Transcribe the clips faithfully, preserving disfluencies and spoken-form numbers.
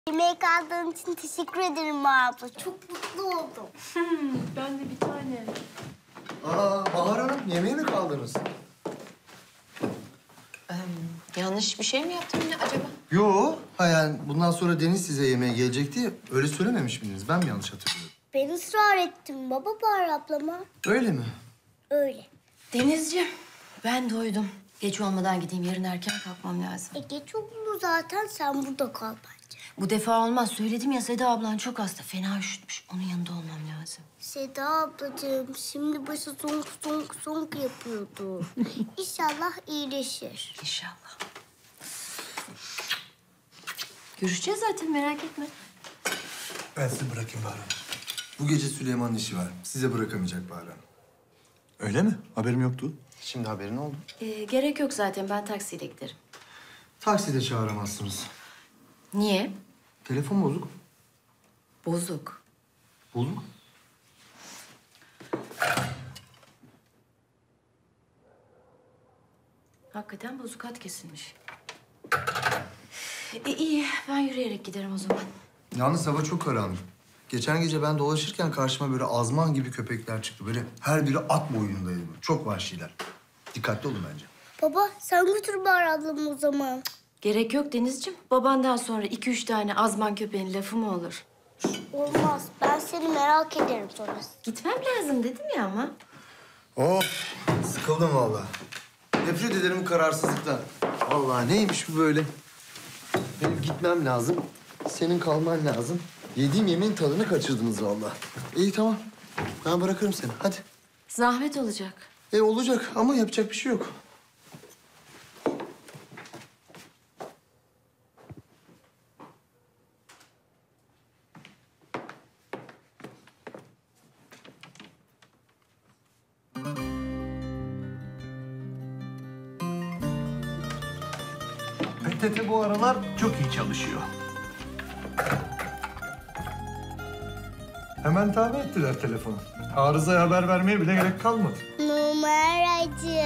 Yemeğe kaldığın için teşekkür ederim abla. Çok mutlu oldum. Ben de bir tane. Aa, Bahar Hanım, yemeğe mi kaldınız? Ee, yanlış bir şey mi yaptım yine acaba? Yo, ha yani bundan sonra Deniz size yemeğe gelecekti. Öyle söylememiş miydiniz? Ben mi yanlış hatırlıyorum? Ben ısrar ettim baba Bahar ablama. Öyle mi? Öyle. Denizciğim, ben doydum. Geç olmadan gideyim, yarın erken kalkmam lazım. E geç oldu zaten, sen burada kal bence. Bu defa olmaz. Söyledim ya, Seda ablan çok hasta. Fena üşütmüş. Onun yanında olmam lazım. Seda ablacığım, şimdi başı zonk zonk zonk yapıyordu. İnşallah iyileşir. İnşallah. Görüşeceğiz zaten, merak etme. Ben sizi bırakayım Bahar Hanım. Bu gece Süleyman'ın işi var. Size bırakamayacak Bahar Hanım. Öyle mi? Haberim yoktu. Şimdi haberin oldu. Ee, gerek yok zaten. Ben taksiyle giderim. Takside çağıramazsınız. Niye? Telefon bozuk. Bozuk. Bozuk. Hakikaten bozuk, hat kesilmiş. E, iyi, ben yürüyerek giderim o zaman. Yalnız hava çok karanlık. Geçen gece ben dolaşırken karşıma böyle azman gibi köpekler çıktı. Böyle her biri at boyundaydı. Çok vahşiler. Dikkatli olun bence. Baba sen götür Bahar ablamı o zaman. Gerek yok Denizciğim. Babandan sonra iki üç tane azman köpeğin lafı mı olur? Olmaz, ben seni merak ederim sonrası. Gitmem lazım dedim ya ama. Of, sıkıldım vallahi. Nefret ederim bu kararsızlıktan. Vallahi neymiş bu böyle? Benim gitmem lazım. Senin kalman lazım. Yediğim yemeğin tadını kaçırdınız vallahi. İyi tamam. Ben bırakırım seni. Hadi. Zahmet olacak. E olacak ama yapacak bir şey yok. P T T bu aralar çok iyi çalışıyor. Hemen tamir ettiler telefonu. Arızaya haber vermeye bile gerek kalmadı. Numaracı.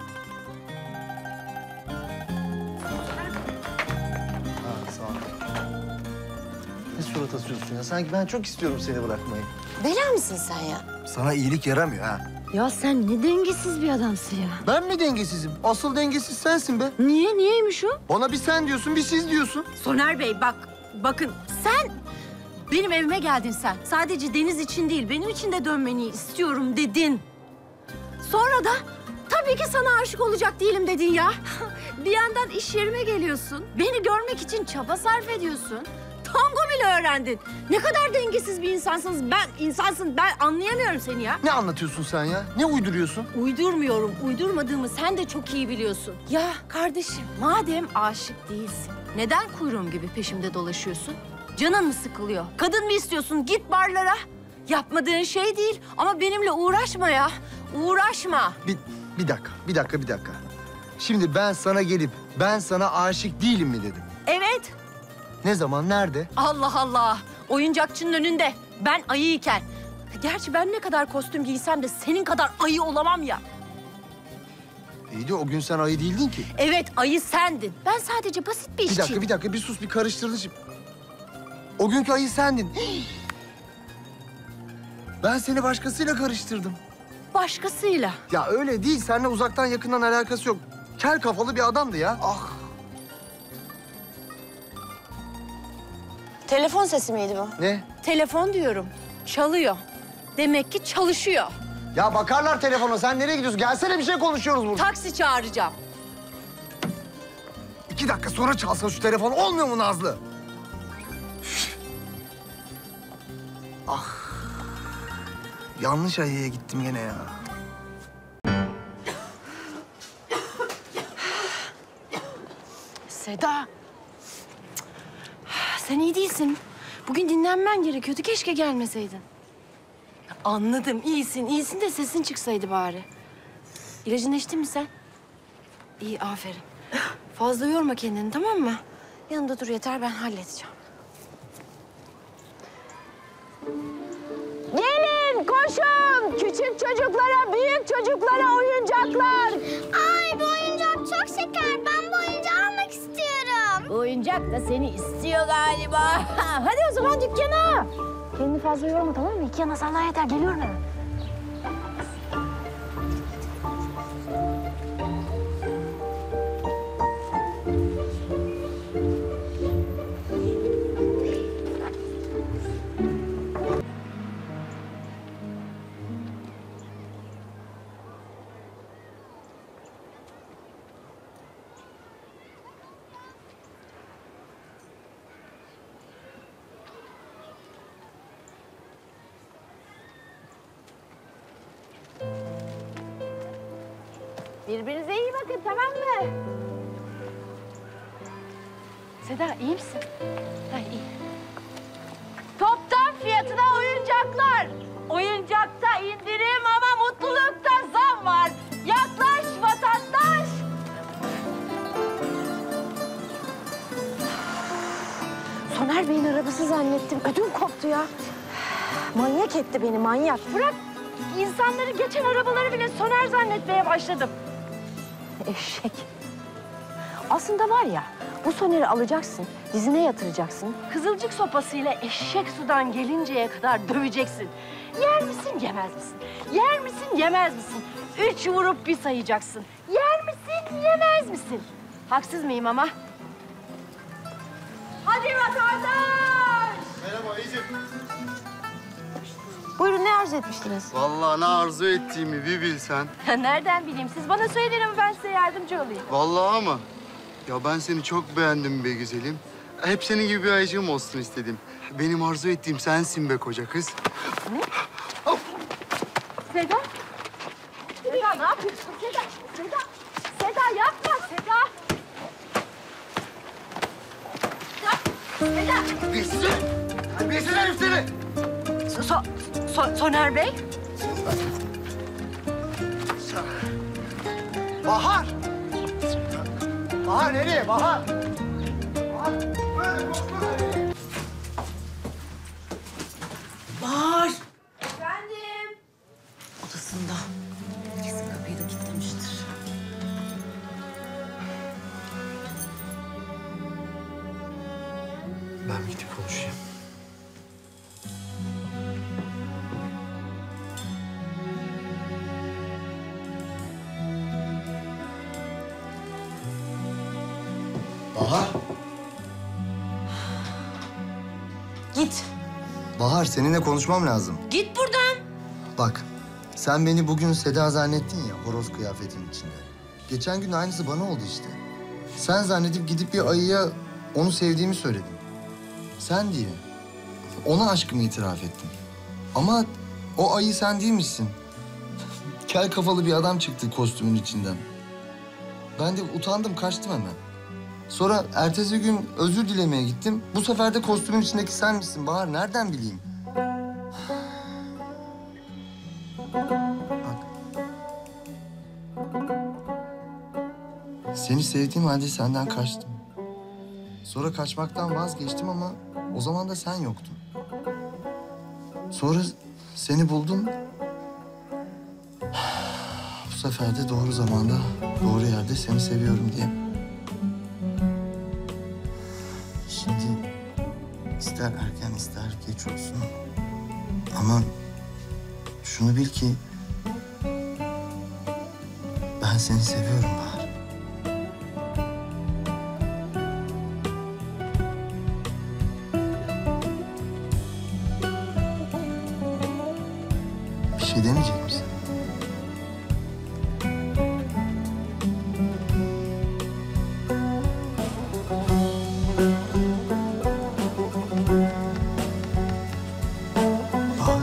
Ha sağ ol. Ne surat asıyorsun ya? Sanki ben çok istiyorum seni bırakmayı. Bela mısın sen ya? Sana iyilik yaramıyor ha. Ya sen ne dengesiz bir adamsın ya. Ben mi dengesizim? Asıl dengesiz sensin be. Niye? Niyeymiş o? Bana bir sen diyorsun, bir siz diyorsun. Soner Bey bak, bakın sen benim evime geldin sen. Sadece Deniz için değil, benim için de dönmeni istiyorum dedin. Sonra da tabii ki sana aşık olacak değilim dedin ya. Bir yandan iş yerime geliyorsun, beni görmek için çaba sarf ediyorsun. Tango bile öğrendin. Ne kadar dengesiz bir insansınız. Ben insansın, ben anlayamıyorum seni ya. Ne anlatıyorsun sen ya? Ne uyduruyorsun? Uydurmuyorum, uydurmadığımı sen de çok iyi biliyorsun. Ya kardeşim, madem aşık değilsin, neden kuyruğum gibi peşimde dolaşıyorsun? Canın mı sıkılıyor? Kadın mı istiyorsun? Git barlara. Yapmadığın şey değil ama benimle uğraşma ya. Uğraşma. Bir, bir dakika, bir dakika, bir dakika. Şimdi ben sana gelip ben sana aşık değilim mi dedim? Evet. Ne zaman, nerede? Allah Allah. Oyuncakçının önünde. Ben ayıyken. Gerçi ben ne kadar kostüm giysem de senin kadar ayı olamam ya. İyi de o gün sen ayı değildin ki. Evet, ayı sendin. Ben sadece basit bir Bir işçiyim. dakika, bir dakika, bir sus, bir karıştırdın şimdi. O günkü ayı sendin. Ben seni başkasıyla karıştırdım. Başkasıyla. Ya öyle değil, seninle uzaktan yakından alakası yok. Kel kafalı bir adamdı ya. Ah. Telefon sesi miydi bu? Ne? Telefon diyorum. Çalıyor. Demek ki çalışıyor. Ya bakarlar telefona, sen nereye gidiyorsun? Gelsene, bir şey konuşuyoruz burada. Taksi çağıracağım. İki dakika sonra çalsa şu telefon olmuyor mu Nazlı? Üf. Ah. Yanlış ayıya gittim gene ya. Seda. Sen iyi değilsin. Bugün dinlenmen gerekiyordu. Keşke gelmeseydin. Anladım. İyisin. iyisin de sesin çıksaydı bari. İlacını içtin mi sen? İyi, aferin. Fazla yorma kendini, tamam mı? Yanında dur yeter, ben halledeceğim. Gelin, koşun! Küçük çocuklara, büyük çocuklara oyuncaklar. Ay bu oyuncak çok şeker. Ben bu oyuncağı almak istiyorum. oyuncak da seni istiyor galiba. Hadi o zaman dükkana. Kendini fazla yorma, tamam mı? İki yana salla yeter. Geliyorum hemen. Birbirinize iyi bakın, tamam mı? Seda, iyi misin? Ha, iyi. Toptan fiyatına oyuncaklar. Oyuncakta indirim ama mutlulukta zam var. Yaklaş vatandaş. Soner Bey'in arabası zannettim. Ödüm koptu ya. Manyak etti beni, manyak. Bırak insanları, geçen arabaları bile Soner zannetmeye başladım. Eşek. Aslında var ya, bu Soner'i alacaksın, dizine yatıracaksın. Kızılcık sopasıyla eşek sudan gelinceye kadar döveceksin. Yer misin, yemez misin? Yer misin, yemez misin? Üç vurup bir sayacaksın. Yer misin, yemez misin? Haksız mıyım ama? Hadi vatandaş! Merhaba Ecim. Buyurun, ne arzu etmiştiniz? Vallahi ne arzu ettiğimi bir bilsen. Nereden bileyim? Siz bana söyleyin ama ben size yardımcı olayım. Vallahi ama. Ya ben seni çok beğendim be güzelim. Hep senin gibi bir ayıcığım olsun istedim. Benim arzu ettiğim sensin be koca kız. Seda? Seda ne yapıyorsun? Seda, Seda, Seda yapma Seda. Seda, Seda. Terbiyesiz! Terbiyesiz herif seni! So, so, Soner Bey? Bahar! Bahar nereye? Bahar! Bahar! Bahar. Efendim? Odasında. Kesin kapıyı da kilitlemiştir. Ben bir gidip konuşayım. Bahar. Git. Bahar seninle konuşmam lazım. Git buradan. Bak sen beni bugün Seda zannettin ya horoz kıyafetin içinde. Geçen gün aynısı bana oldu işte. Sen zannedip gidip bir ayıya onu sevdiğimi söyledim. Sen diye. Ona aşkımı itiraf ettim. Ama o ayı sen değilmişsin. Kel kafalı bir adam çıktı kostümün içinden. Ben de utandım, kaçtım hemen. Sonra ertesi gün özür dilemeye gittim. Bu sefer de kostümün içindeki senmişsin Bahar. Nereden bileyim? Bak. Seni sevdiğim halde senden kaçtım. Sonra kaçmaktan vazgeçtim ama o zaman da sen yoktun. Sonra seni buldum. Bu sefer de doğru zamanda, doğru yerde seni seviyorum diye. Şimdi ister erken ister geç olsun. Ama şunu bil ki ben seni seviyorum Bahar. Bir şey demeyecek misin? Bahar.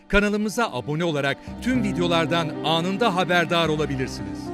Kanalımıza abone olarak tüm videolardan anında haberdar olabilirsiniz.